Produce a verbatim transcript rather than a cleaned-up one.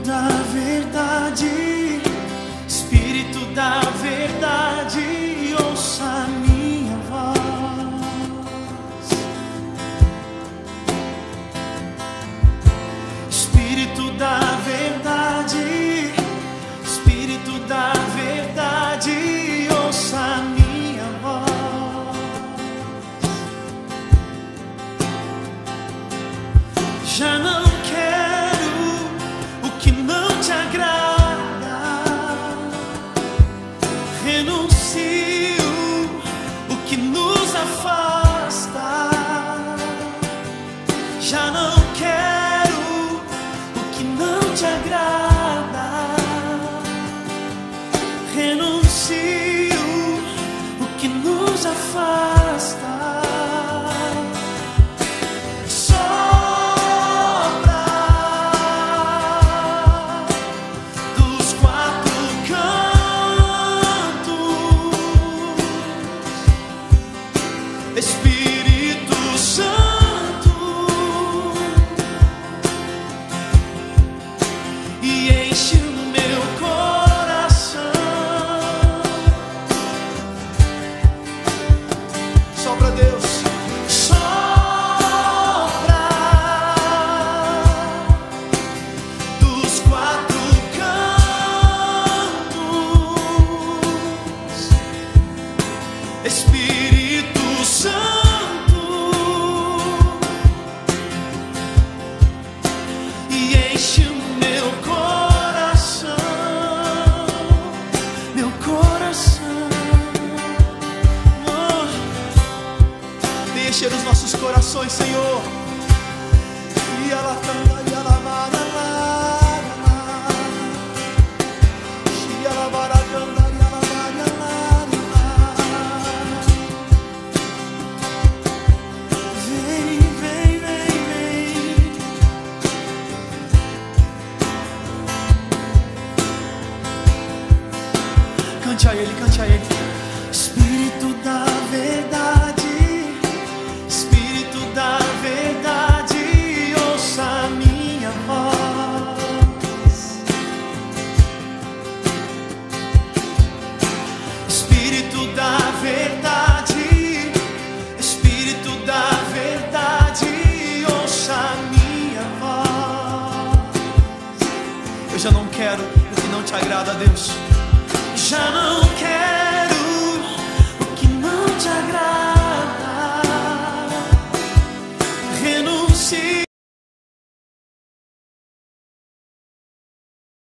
da verdade, Espírito da verdade, ouça a minha voz. Espírito da verdade, Espírito da verdade, ouça a minha voz. Já não quero o que não te agrada, renuncio o que nos afasta. Já não quero o que não te agrada, renuncio o que nos afasta. Espírito Santo, e enche o meu coração. Sopra, Deus, sopra dos quatro cantos. Espírito Santo, e enche o meu coração, meu coração. Oh, venha encher os nossos corações, Senhor. E ela canta, e ela vara, e ela vara, canta. Cante a Ele, cante a Ele. Espírito da verdade, Espírito da verdade, ouça a minha voz. Espírito da verdade, Espírito da verdade, ouça a minha voz. Eu já não quero o que não te agrada, Deus. Já não quero